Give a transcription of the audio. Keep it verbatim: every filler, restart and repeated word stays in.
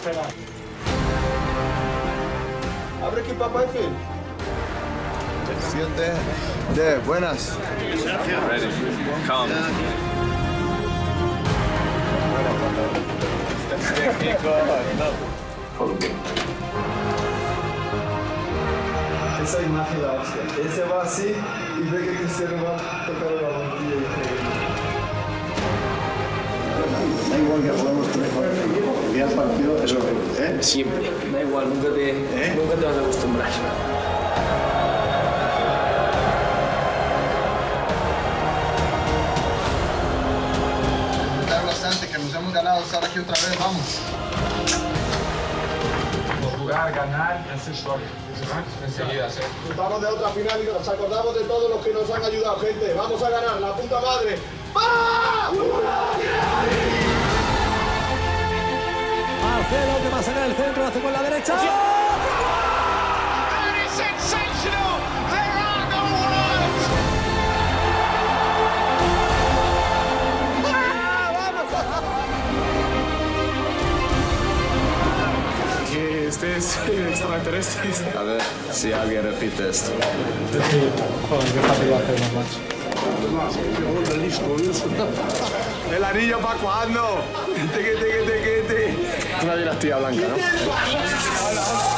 esperar. Abre aquí, papá, F. Siete. De, buenas. Ready. Calm. Esa imagen la hostia. Él se va así y ve que Cristiano va a tocar la bombilla y Da igual que jugamos tres el día del partido, eso ¿eh? Siempre, da igual, nunca te, ¿Eh? nunca te vas a acostumbrar. Claro, bastante, que nos hemos ganado, estar aquí otra vez, vamos. Jugar, ganar, esa historia. Enseguida, sí. Vamos de otra final y nos acordamos de todos los que nos han ayudado, gente. Vamos a ganar, la puta madre. ¡Vamos! Marcelo que va a sacar el centro, hace con la derecha. Que este es extraterrestre. A ver si alguien repite esto. Joder, qué fácil lo hacemos, macho. ¿El anillo para cuándo? Te, te, te, te, te. Una dinastía blanca, ¿no?